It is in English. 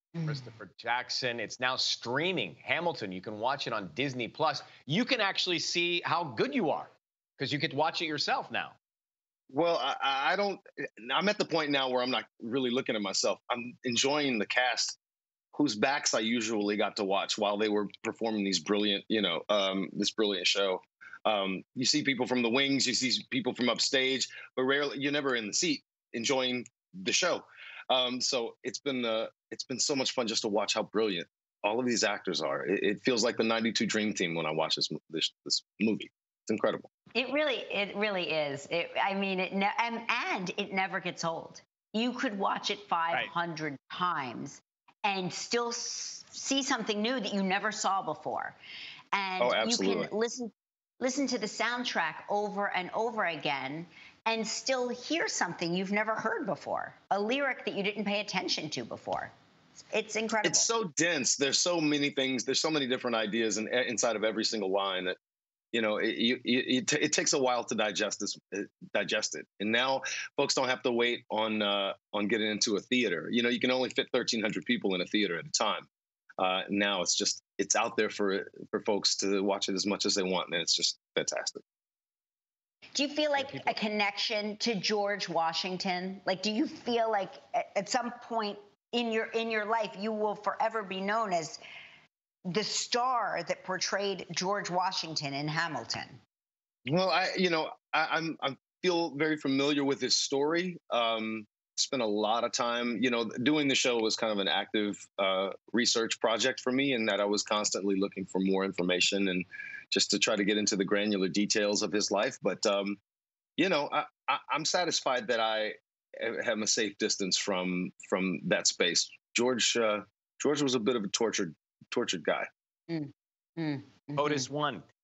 Mm. Christopher Jackson. It's now streaming. Hamilton, you can watch it on Disney Plus. You can actually see how good you are because you could watch it yourself now. Well, I don't. I'm at the point now where I'm not really looking at myself. I'm enjoying the cast, whose backs I usually got to watch while they were performing these brilliant, this brilliant show. You see people from the wings, you see people from upstage, but rarely you're never in the seat enjoying the show. So it's been so much fun just to watch how brilliant all of these actors are. It feels like the '92 Dream Team when I watch this movie. It's incredible. It really is. I mean, and it never gets old. You could watch it Right. 500 times and still see something new that you never saw before. And Oh, you can absolutely. listen to the soundtrack over and over again and still hear something you've never heard before, a lyric that you didn't pay attention to before. It's It's incredible. so dense. There's so many things. There's so many different ideas inside of every single line that it takes a while to digest it. And now folks don't have to wait on getting into a theater. You can only fit 1,300 people in a theater at a time. Now it's out there for folks to watch it as much as they want, and it's just fantastic. Do you feel Yeah, like a people. connection to George Washington? Like, do you feel like at some point in your life you will forever be known as the star that portrayed George Washington in Hamilton? Well, I feel very familiar with his story. Spent a lot of time, doing the show was kind of an active research project for me, in that I was constantly looking for more information and just to try to get into the granular details of his life. But I'm satisfied that I am a safe distance from that space. George was a bit of a tortured guy. Mm, mm, mhm. Otis won.